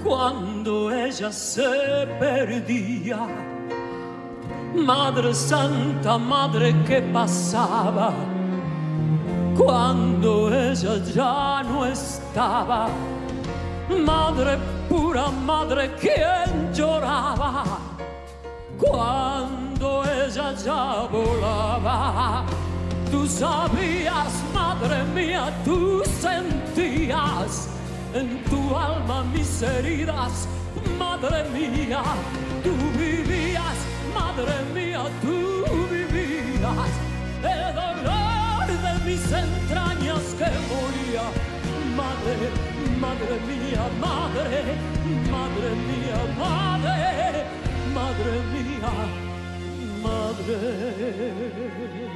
cuando ella se perdía. Madre Santa, madre, ¿qué pasaba cuando ella ya no estaba? Madre pura, madre, ¿quién lloraba cuando ella ya volaba? Tú sabías, madre mía, tú sentías en tu alma mis heridas, madre mía, tú vivías, madre mía, tú vivías el dolor de mis entrañas que moría. Madre, madre mía, madre, madre mía, madre, madre mía, madre.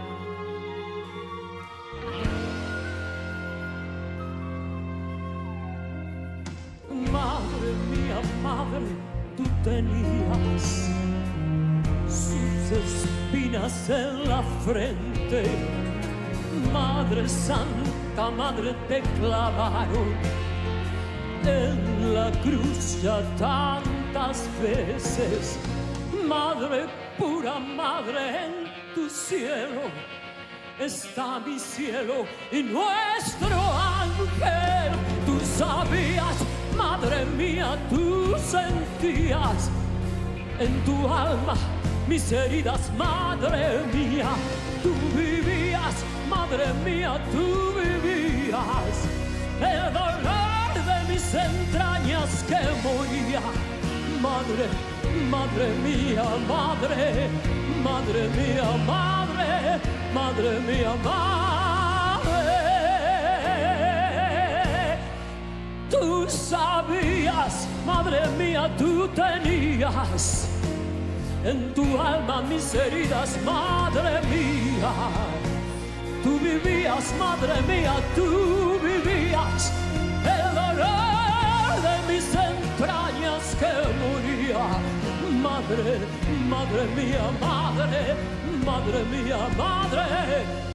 Madre mía, madre, tú tenías sus espinas en la frente. Madre Santa, madre, te clavaron en la cruz ya tantas veces. Madre pura, madre, en tu cielo está mi cielo y nuestro ángel. Tú sabías, madre mía, tú sentías en tu alma mis heridas, madre mía, tú vivías, madre mía, tú vivías el dolor de mis entrañas que moría. Madre, madre mía, madre, madre mía, madre, madre mía, madre. Tú sabías, madre mía, tú tenías en tu alma mis heridas, madre mía. Tú vivías, madre mía, tú vivías el dolor de mis entrañas que moría. Madre, madre mía, madre, madre mía, madre.